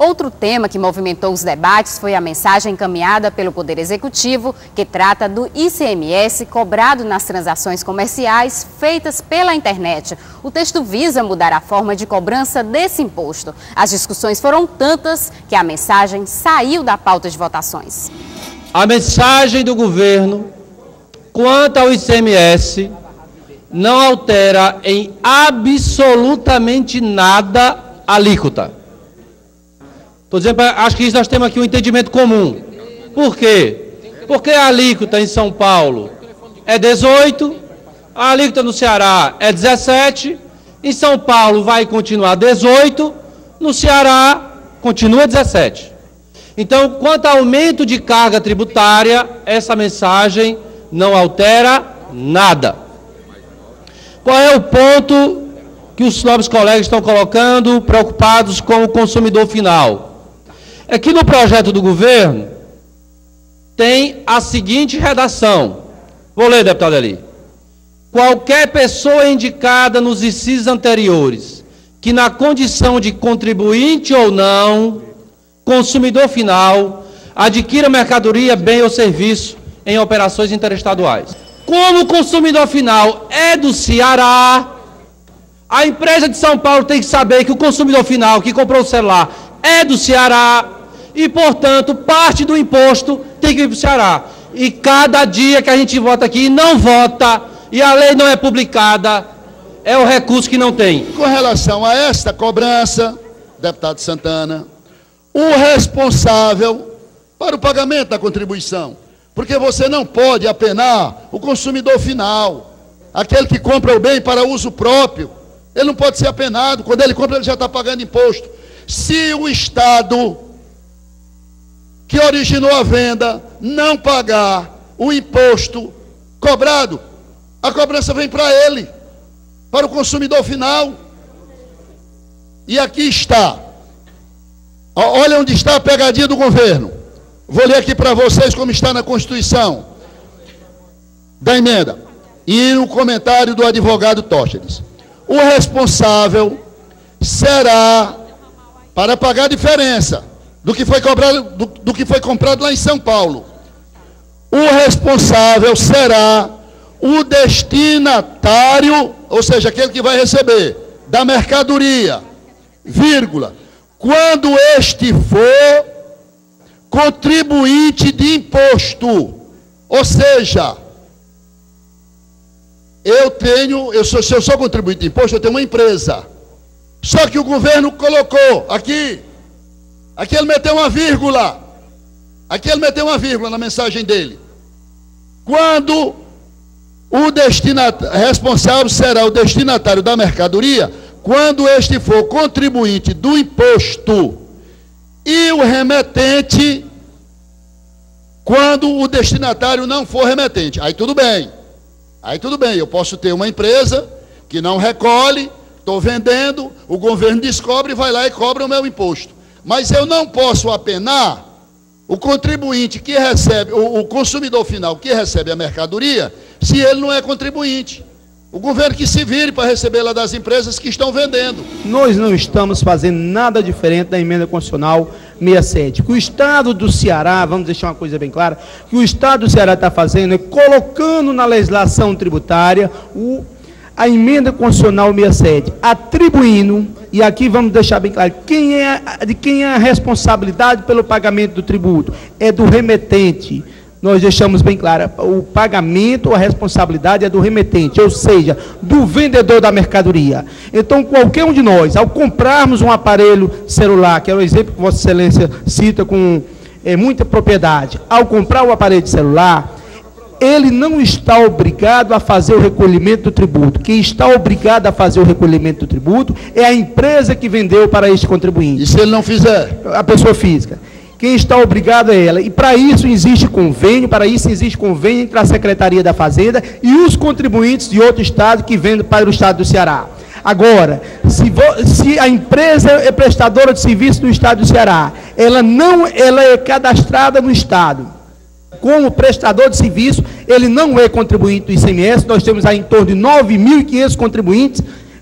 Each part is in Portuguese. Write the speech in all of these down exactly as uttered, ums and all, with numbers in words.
Outro tema que movimentou os debates foi a mensagem encaminhada pelo Poder Executivo, que trata do I C M S cobrado nas transações comerciais feitas pela internet. O texto visa mudar a forma de cobrança desse imposto. As discussões foram tantas que a mensagem saiu da pauta de votações. A mensagem do governo quanto ao I C M S não altera em absolutamente nada a alíquota. Estou dizendo, acho que nós temos aqui um entendimento comum. Por quê? Porque a alíquota em São Paulo é dezoito, a alíquota no Ceará é dezessete, em São Paulo vai continuar dezoito, no Ceará continua dezessete. Então, quanto ao aumento de carga tributária, essa mensagem não altera nada. Qual é o ponto que os nobres colegas estão colocando, preocupados com o consumidor final? É que no projeto do governo tem a seguinte redação. Vou ler, deputado Eli. Qualquer pessoa indicada nos incisos anteriores, que na condição de contribuinte ou não, consumidor final, adquira mercadoria, bem ou serviço em operações interestaduais. Como o consumidor final é do Ceará, a empresa de São Paulo tem que saber que o consumidor final que comprou o celular é do Ceará e, portanto, parte do imposto tem que ir para o Ceará. E cada dia que a gente vota aqui não vota e a lei não é publicada, é o recurso que não tem. Com relação a esta cobrança, deputado Santana, o responsável para o pagamento da contribuição, porque você não pode apenar o consumidor final, aquele que compra o bem para uso próprio, ele não pode ser apenado, quando ele compra ele já está pagando imposto. Se o Estado que originou a venda não pagar o imposto cobrado, a cobrança vem para ele, para o consumidor final. E aqui está, olha onde está a pegadinha do governo. Vou ler aqui para vocês como está na Constituição da emenda e no comentário do advogado Tócheres. O responsável será para pagar a diferença do que foi cobrado, do, do que foi comprado lá em São Paulo. O responsável será o destinatário, ou seja, aquele que vai receber da mercadoria, vírgula, quando este for contribuinte de imposto. Ou seja, eu tenho, eu sou, se eu sou contribuinte de imposto, eu tenho uma empresa. Só que o governo colocou aqui, aqui ele meteu uma vírgula, aqui ele meteu uma vírgula na mensagem dele. Quando o destinatário responsável será o destinatário da mercadoria, quando este for contribuinte do imposto, e o remetente, quando o destinatário não for remetente. Aí tudo bem, aí tudo bem, eu posso ter uma empresa que não recolhe, estou vendendo, o governo descobre, vai lá e cobra o meu imposto. Mas eu não posso apenar o contribuinte que recebe, o, o consumidor final que recebe a mercadoria, se ele não é contribuinte. O governo que se vire para recebê-la das empresas que estão vendendo. Nós não estamos fazendo nada diferente da emenda constitucional sessenta e sete. O que o Estado do Ceará, vamos deixar uma coisa bem clara, o que o Estado do Ceará está fazendo é colocando na legislação tributária o, a emenda constitucional sessenta e sete, atribuindo, e aqui vamos deixar bem claro, quem é, de quem é a responsabilidade pelo pagamento do tributo? É do remetente. Nós deixamos bem claro, o pagamento, a responsabilidade é do remetente, ou seja, do vendedor da mercadoria. Então, qualquer um de nós, ao comprarmos um aparelho celular, que é o exemplo que Vossa Excelência cita com é, muita propriedade, ao comprar o aparelho de celular, ele não está obrigado a fazer o recolhimento do tributo. Quem está obrigado a fazer o recolhimento do tributo é a empresa que vendeu para este contribuinte. E se ele não fizer? A pessoa física. Quem está obrigado é ela. E para isso existe convênio, para isso existe convênio entre a Secretaria da Fazenda e os contribuintes de outro estado que vendem para o estado do Ceará. Agora, se, vo, se a empresa é prestadora de serviço do estado do Ceará, ela não ela é cadastrada no estado como prestador de serviço, ele não é contribuinte do I C M S, nós temos aí em torno de nove mil e quinhentos contribuintes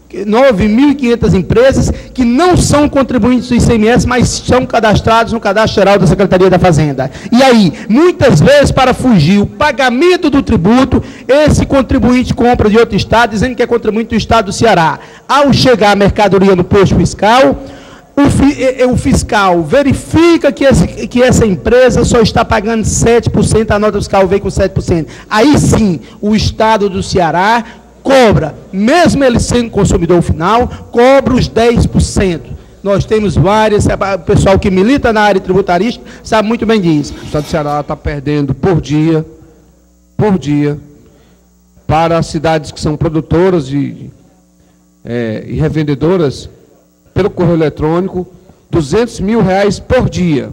nove mil e quinhentas empresas que não são contribuintes do I C M S, mas são cadastrados no Cadastro Geral da Secretaria da Fazenda. E aí, muitas vezes, para fugir o pagamento do tributo, esse contribuinte compra de outro estado, dizendo que é contribuinte do estado do Ceará. Ao chegar a mercadoria no posto fiscal, o, fi, o fiscal verifica que, esse, que essa empresa só está pagando sete por cento, a nota fiscal veio com sete por cento. Aí sim, o estado do Ceará cobra, mesmo ele sendo consumidor final, cobra os dez por cento. Nós temos várias, o pessoal que milita na área tributarista sabe muito bem disso. O estado do Ceará está perdendo por dia, por dia, para as cidades que são produtoras de, é, e revendedoras, pelo correio eletrônico, duzentos mil reais por dia.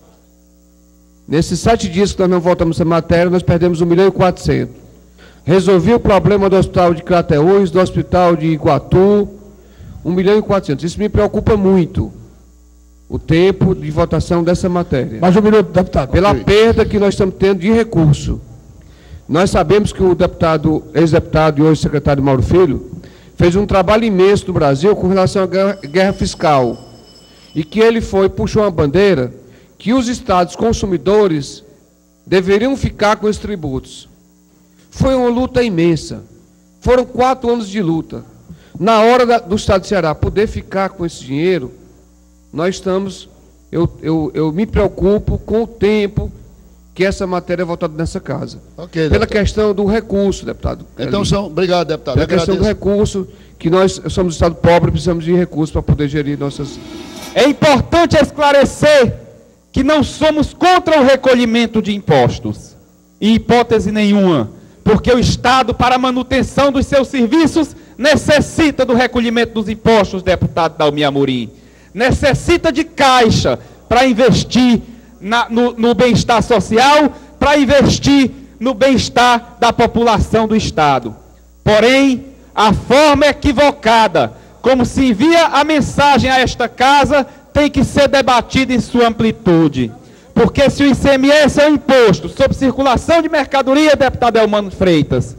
Nesses sete dias que nós não voltamos essa matéria, nós perdemos um milhão e quatrocentos. Resolvi o problema do hospital de Crateús, do hospital de Iguatu, um milhão e quatrocentos. Isso me preocupa muito, o tempo de votação dessa matéria. Mais um minuto, deputado. Pela okay. perda que nós estamos tendo de recurso. Nós sabemos que o deputado, ex-deputado e hoje secretário Mauro Filho, fez um trabalho imenso no Brasil com relação à guerra, guerra fiscal. E que ele foi, puxou uma bandeira que os estados consumidores deveriam ficar com esses tributos. Foi uma luta imensa. Foram quatro anos de luta. Na hora da, do estado de Ceará poder ficar com esse dinheiro, nós estamos, eu, eu, eu me preocupo com o tempo que essa matéria é votada nessa casa. Okay, pela deputado. questão do recurso, deputado. Então, ali. são, obrigado, deputado. Pela questão do recurso, que nós somos um estado pobre, precisamos de recursos para poder gerir nossas... É importante esclarecer que não somos contra o recolhimento de impostos, em hipótese nenhuma, porque o Estado, para a manutenção dos seus serviços, necessita do recolhimento dos impostos, deputado Dalmi Amorim. Necessita de caixa para investir na, no, no bem-estar social, para investir no bem-estar da população do Estado. Porém, a forma equivocada como se envia a mensagem a esta casa tem que ser debatida em sua amplitude. Porque se o I C M S é um imposto sobre circulação de mercadoria, deputado Elmano Freitas,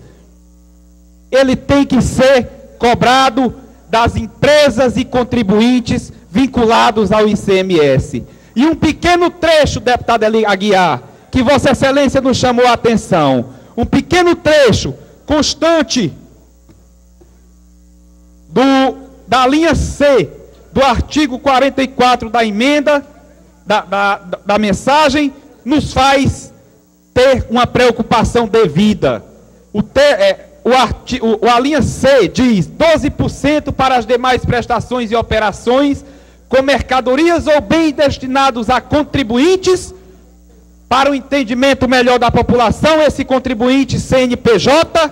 ele tem que ser cobrado das empresas e contribuintes vinculados ao I C M S. E um pequeno trecho, deputado Aguiar, que Vossa Excelência nos chamou a atenção, um pequeno trecho constante do, da linha C do artigo quarenta e quatro da emenda, Da, da, da mensagem, nos faz ter uma preocupação devida. O, te, é, o, arti, o a linha C diz doze por cento para as demais prestações e operações com mercadorias ou bens destinados a contribuintes, para o entendimento melhor da população, esse contribuinte C N P J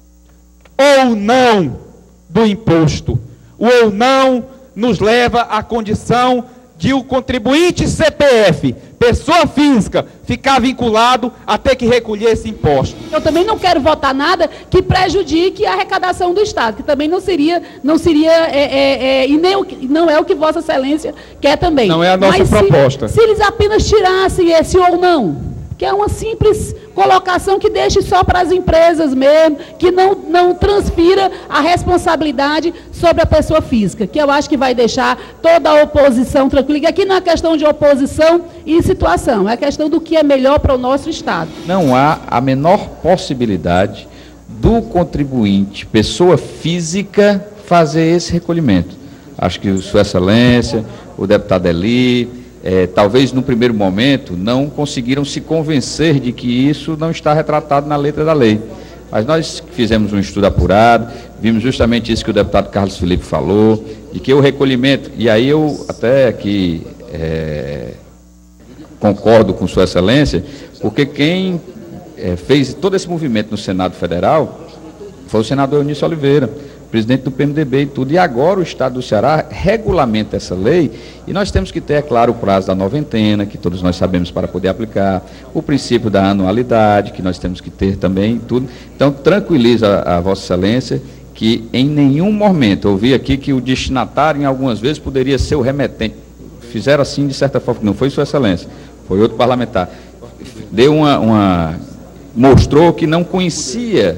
ou não do imposto. O ou não nos leva à condição de o contribuinte C P F, pessoa física, ficar vinculado a ter que recolher esse imposto. Eu também não quero votar nada que prejudique a arrecadação do Estado, que também não seria, não seria, é, é, é, e nem o, não é o que Vossa Excelência quer também. Não é a nossa Mas proposta. Se, se eles apenas tirassem esse ou não, que é uma simples colocação que deixe só para as empresas mesmo, que não, não transfira a responsabilidade sobre a pessoa física, que eu acho que vai deixar toda a oposição tranquila. E aqui não é questão de oposição e situação, é questão do que é melhor para o nosso Estado. Não há a menor possibilidade do contribuinte, pessoa física, fazer esse recolhimento. Acho que Sua Excelência, o deputado Eli, É, talvez no primeiro momento não conseguiram se convencer de que isso não está retratado na letra da lei. Mas nós fizemos um estudo apurado, vimos justamente isso que o deputado Carlos Felipe falou, de que o recolhimento, e aí eu até aqui é, concordo com Sua Excelência, porque quem é, fez todo esse movimento no Senado Federal foi o senador Eunício Oliveira, presidente do P M D B e tudo, e agora o Estado do Ceará regulamenta essa lei, e nós temos que ter, é claro, o prazo da noventena, que todos nós sabemos para poder aplicar, o princípio da anualidade, que nós temos que ter também e tudo. Então, tranquiliza a, a Vossa Excelência que em nenhum momento, eu ouvi aqui que o destinatário, em algumas vezes, poderia ser o remetente. Fizeram assim, de certa forma, não foi Sua Excelência, foi outro parlamentar. Deu uma, uma mostrou que não conhecia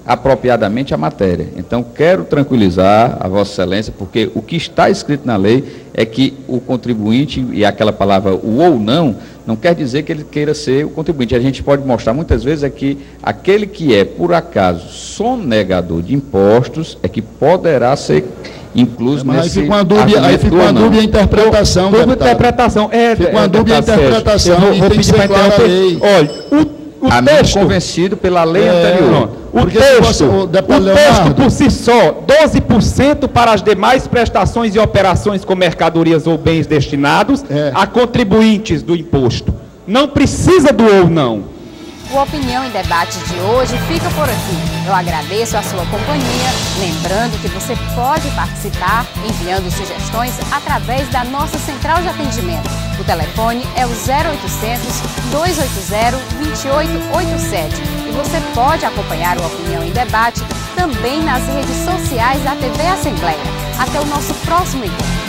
apropriadamente a matéria. Então, quero tranquilizar a Vossa Excelência, porque o que está escrito na lei é que o contribuinte, e aquela palavra o ou não, não quer dizer que ele queira ser o contribuinte. A gente pode mostrar muitas vezes é que aquele que é, por acaso, sonegador de impostos, é que poderá ser incluso Mas nesse aí fica uma dúvida, aí fica uma dúvida a interpretação, Dúvida deputado. interpretação. É, Fica uma é, dúvida a deputado Sérgio, interpretação, eu vou, e vou tem que pedir ser para clara a interromper. lei. Olha, o, o a mim texto... convencido pela lei É, anterior. O Porque texto, se você- o o deputado texto Leonardo- por si só, doze por cento para as demais prestações e operações com mercadorias ou bens destinados É. a contribuintes do imposto. Não precisa do ou não. O Opinião em Debate de hoje fica por aqui. Eu agradeço a sua companhia, lembrando que você pode participar enviando sugestões através da nossa central de atendimento. O telefone é o zero oitocentos, dois oito zero, dois oito oito sete. E você pode acompanhar o Opinião em Debate também nas redes sociais da T V Assembleia. Até o nosso próximo encontro.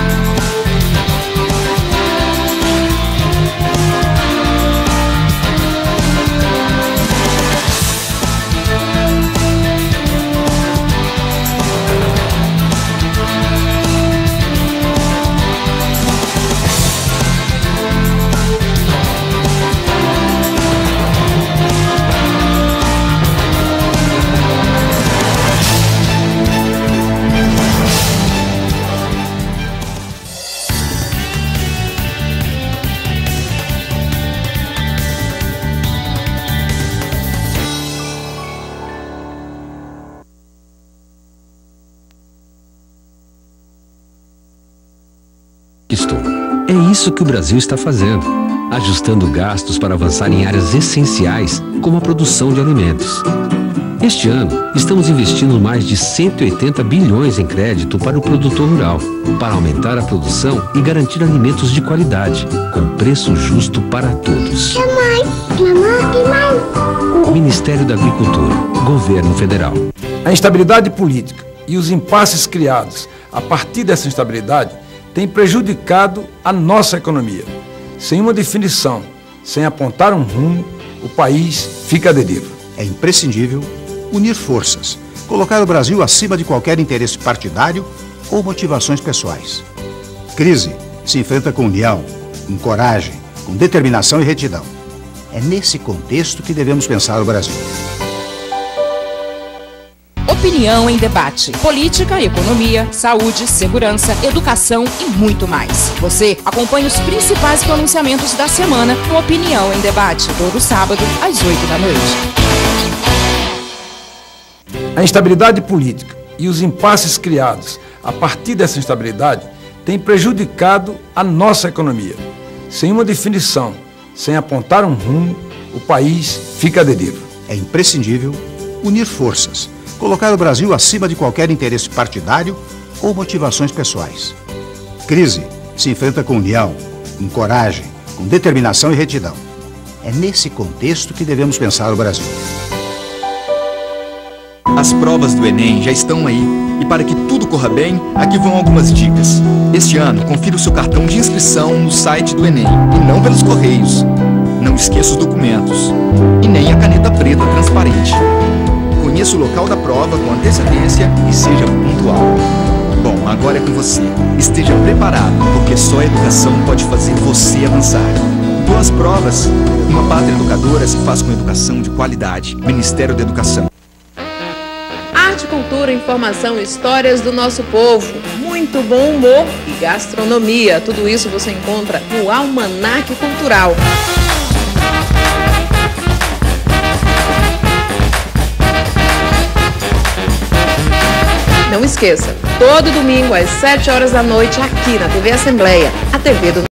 Estou. É isso que o Brasil está fazendo, ajustando gastos para avançar em áreas essenciais, como a produção de alimentos. Este ano, estamos investindo mais de cento e oitenta bilhões em crédito para o produtor rural, para aumentar a produção e garantir alimentos de qualidade, com preço justo para todos. Ministério da Agricultura, Governo Federal. A instabilidade política e os impasses criados a partir dessa instabilidade têm prejudicado a nossa economia. Sem uma definição, sem apontar um rumo, o país fica à deriva. É imprescindível unir forças, colocar o Brasil acima de qualquer interesse partidário ou motivações pessoais. Crise se enfrenta com união, com coragem, com determinação e retidão. É nesse contexto que devemos pensar o Brasil. Opinião em Debate. Política, economia, saúde, segurança, educação e muito mais. Você acompanha os principais pronunciamentos da semana no Opinião em Debate, todo sábado, às oito da noite. A instabilidade política e os impasses criados a partir dessa instabilidade têm prejudicado a nossa economia. Sem uma definição, sem apontar um rumo, o país fica à deriva. É imprescindível unir forças, colocar o Brasil acima de qualquer interesse partidário ou motivações pessoais. Crise se enfrenta com união, com coragem, com determinação e retidão. É nesse contexto que devemos pensar o Brasil. As provas do Enem já estão aí. E para que tudo corra bem, aqui vão algumas dicas. Este ano, confira o seu cartão de inscrição no site do Enem e não pelos correios. Não esqueça os documentos e nem a caneta preta transparente. Conheça o local da prova com antecedência e seja pontual. Bom, agora é com você. Esteja preparado, porque só a educação pode fazer você avançar. Boas provas. Uma pátria educadora se faz com educação de qualidade. Ministério da Educação. Arte, cultura, informação, histórias do nosso povo, muito bom humor e gastronomia. Tudo isso você encontra no Almanaque Cultural. Não esqueça, todo domingo às sete horas da noite aqui na T V Assembleia, a T V do